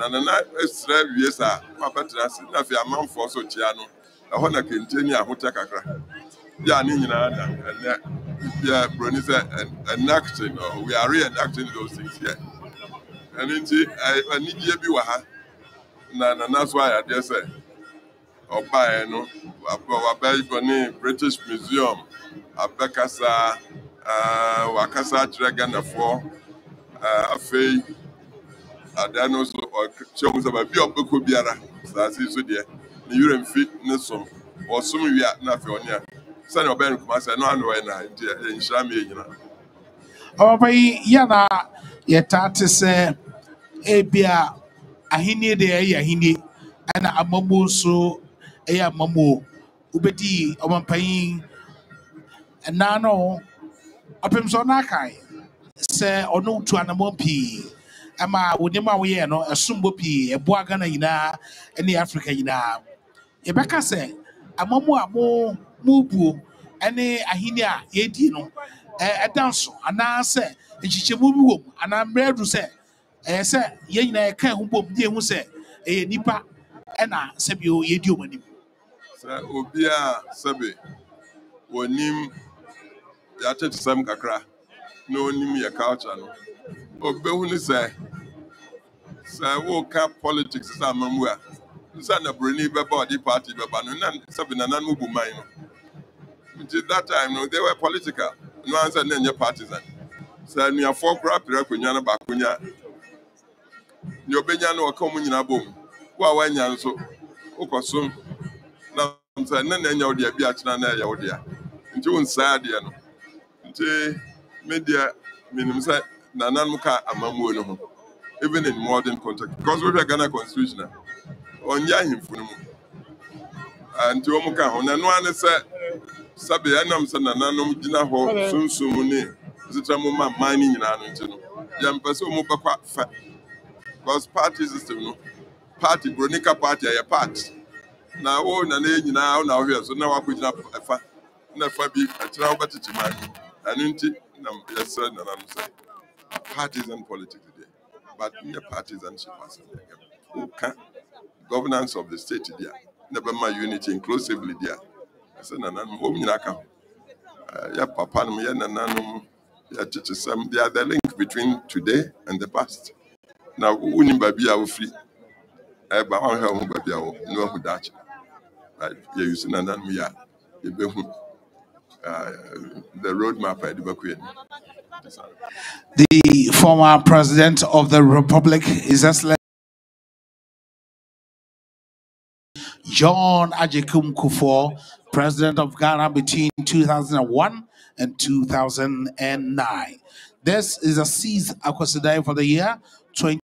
Nana extra years are my betters, nothing amount for so Chiano. I want to continue a hotel. Yeah, and yeah, Brunisa and acting, or we are reenacting those things here. And indeed, I need you be waha. And that's why I dare say, or buy no, a British Museum, a Bekasa, Wakasa Dragon for a fay, a danoso, or shows of a Biobuku Biara, so dear, the urine fitness or some we are not for near. Son of Ben Kumasa, no one in Shami. Oh, by Yana, yet say, Abia, Ahini de Ahini, and a Mamu so a Mamu, Ubedi, Omapain, and Nano, Apimsonakai, say, or no to Anamopi. Ama wonima we no asumbo pi eboa Ghana yina ene Africa yina yebeka se amamu amo mubu ene ahini a yedi no edanso ana se echichemu bi wom ana mredu se se ye nyina ye kan ho bom die hu se nipa ena se bi o yedi omanim se obi a sebe wonim ya tete sam kakra no onim ye culture no obehu ni se wo ka politics is amamu a nsa na broni be body party be ba no na sebe na nan mubu man no until that time no they were political no answer na nye partisan so ni afọ kra pira kwanya na ba kwanya ni obenya na oka mu nyina bom wa wanya nso ukosom na nsa na nya odi abi a kina na ya odi a nti unsa ade no nti media minim say na nan ka amamu no ho even in modern context because we are Ghana constitution onya himfu no mu anti o mu ka ho na no ane say sabe anam say na nanom gina ho sunsum ni zitamo ma mani nyina no nti no ya mpese o mu bakwa fa because party system no party bronica party ya party na wo na nyina wo na wo hwe so na wakogina fa na fa bi atira wo betete man anu nti na yesa na nam say partisan politics today but in the partisanship as okay governance of the state there never my unity inclusively there I said na nam wo nyina ka ya papa no ya na nanum ya tete sam they are the link between today and the past. Now, unim baby a free. Ba wan ha hu baby a no hu dachi. Right? You using and then we are. You be hu the roadmap I the The former president of the Republic is Excellent John Ajekum Kuffour, president of Ghana between 2001 and 2009. This is a seized Akwasidae for the year 20.